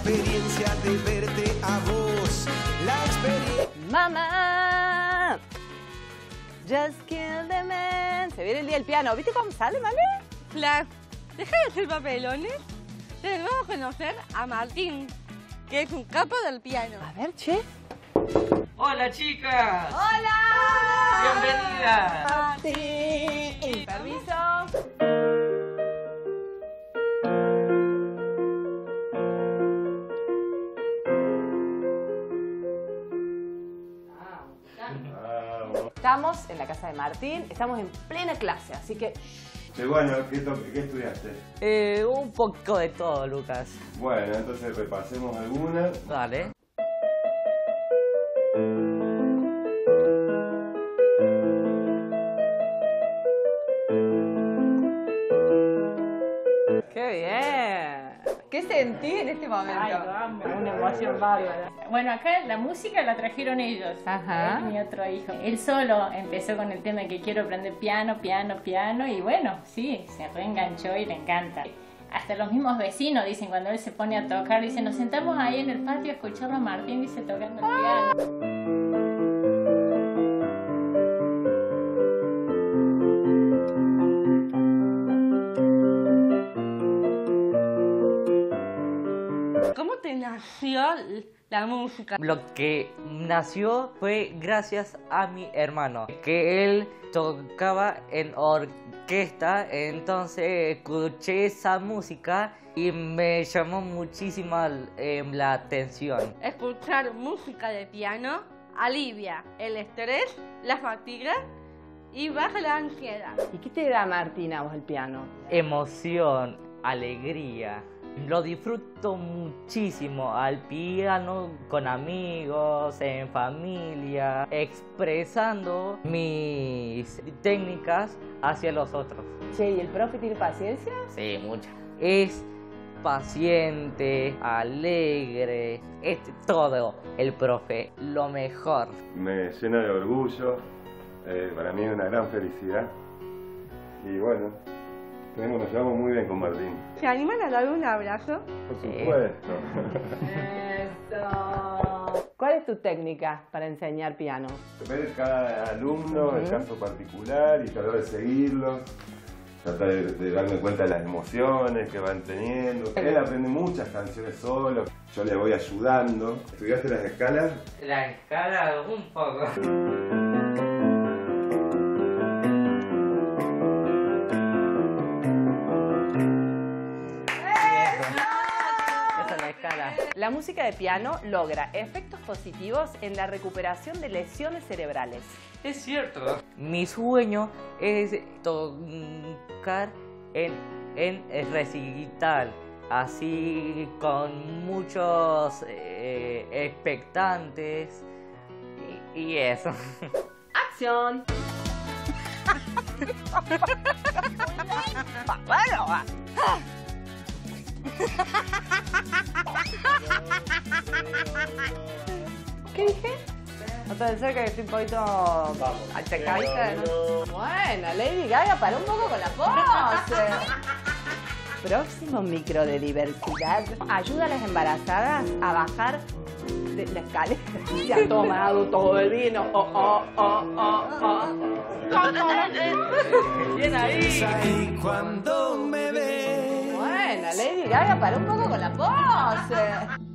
experiencia de verte a vos. La experiencia... Mamá, just kill the man. Se viene el día del piano. ¿Viste cómo sale, Male? Flash, deja de hacer papelones. Debemos conocer a Martín, que es un capo del piano. A ver, che. ¡Hola, chicas! ¡Hola! ¡Bienvenidas! Martín. Permiso. Estamos en la casa de Martín, estamos en plena clase, así que... Che, bueno, ¿qué estudiaste? Un poco de todo, Lucas. Bueno, entonces repasemos algunas. Dale. ¡Qué bien! ¿Qué sentí en este momento? Ay, lo amo. Una emoción bárbara. Bueno, acá la música la trajeron ellos. Ajá. Mi otro hijo. Él solo empezó con el tema de que quiero aprender piano, y bueno, sí, se reenganchó y le encanta. Hasta los mismos vecinos dicen, cuando él se pone a tocar, dicen, nos sentamos ahí en el patio a escucharlo a Martín, dice, tocando el piano. ¿Cómo te nació la música? Lo que nació fue gracias a mi hermano, que él tocaba en orquesta, entonces escuché esa música y me llamó muchísimo la atención. Escuchar música de piano alivia el estrés, la fatiga y baja la ansiedad. ¿Y qué te da, Martín, a vos el piano? Emoción, alegría. Lo disfruto muchísimo al piano, con amigos, en familia, expresando mis técnicas hacia los otros. Che, ¿y el profe tiene paciencia? Sí, mucha. Es paciente, alegre, es todo el profe, lo mejor. Me llena de orgullo, para mí es una gran felicidad. Y bueno, nos llevamos muy bien con Martín. ¿Se animan a dar un abrazo? Por supuesto. Eso. ¿Cuál es tu técnica para enseñar piano? Ver cada alumno, el caso particular, y tratar de seguirlo. Tratar de darme cuenta de las emociones que van teniendo. Él aprende muchas canciones solo, yo le voy ayudando. ¿Estudiaste las escalas? La escala un poco. La música de piano logra efectos positivos en la recuperación de lesiones cerebrales. Es cierto. Mi sueño es tocar en el recital, así con muchos expectantes y eso. ¡Acción! ¿Qué dije? No pensé que estoy un poquito achacadita. Bueno, Lady Gaga, para un poco con la pose. Próximo micro de diversidad. Ayuda a las embarazadas a bajar de la escalera. Se ha tomado todo el vino. Bien ahí. Y cuando me ves... Bueno, Lady Gaga, para un poco con la pose.